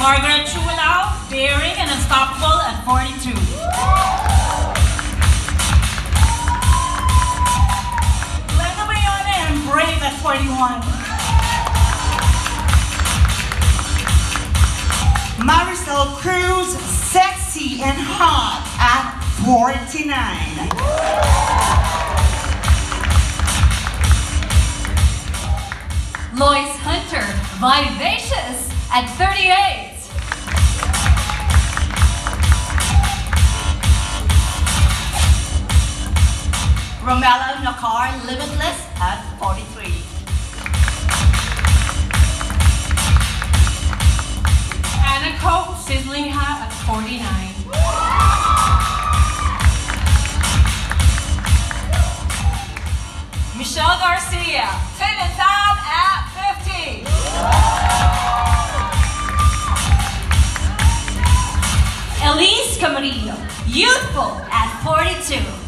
Margaret Chulau, daring and unstoppable at 42. Glenda Bayona and brave at 41. Marisol Cruz, sexy and hot at 49. Lois Hunter, vivacious at 38. Romella Nakar, limitless at 43. Anna Coe, sizzling hot at 49. Michelle Garcia, fit and fab at 50. Elise Camarillo, youthful at 42.